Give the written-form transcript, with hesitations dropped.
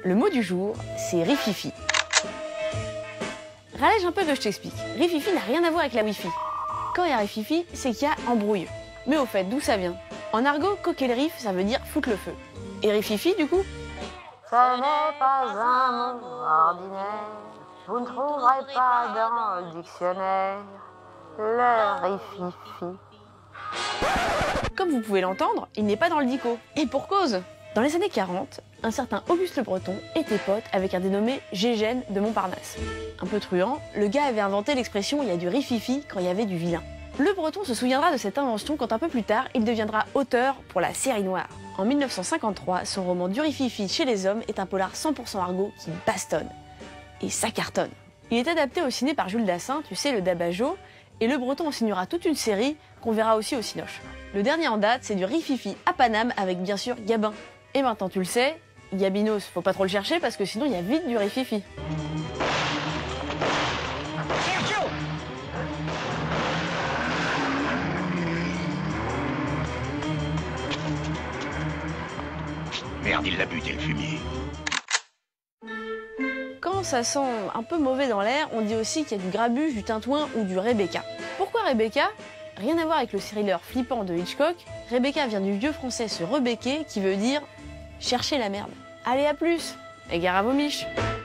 Le mot du jour, c'est rififi. Rallège un peu que je t'explique. Rififi n'a rien à voir avec la Wi-Fi. Quand il y a rififi, c'est qu'il y a embrouille. Mais au fait, d'où ça vient? En argot, coquer le rif, ça veut dire foutre le feu. Et rififi, du coup? Ce n'est pas un mot ordinaire, vous ne trouverez pas dans le dictionnaire le rififi. Comme vous pouvez l'entendre, il n'est pas dans le dico. Et pour cause. Dans les années 40, un certain Auguste Le Breton était pote avec un dénommé Gégène de Montparnasse. Un peu truand, le gars avait inventé l'expression « il y a du rififi quand il y avait du vilain ». Le Breton se souviendra de cette invention quand un peu plus tard, il deviendra auteur pour la série noire. En 1953, son roman Du rififi chez les hommes est un polar 100% argot qui bastonne. Et ça cartonne. Il est adapté au ciné par Jules Dassin, tu sais, le Dabajo, et Le Breton en signera toute une série qu'on verra aussi au Cinoche. Le dernier en date, c'est du rififi à Paname avec bien sûr Gabin. Et maintenant tu le sais, Gabinos, faut pas trop le chercher parce que sinon il y a vite du rififi. Merde, il l'a buté le fumier. Quand ça sent un peu mauvais dans l'air, on dit aussi qu'il y a du grabuge, du tintouin ou du Rebecca. Pourquoi Rebecca? Rien à voir avec le thriller flippant de Hitchcock. Rebecca vient du vieux français se rebecquer qui veut dire chercher la merde. Allez, à plus et gare à vos miches.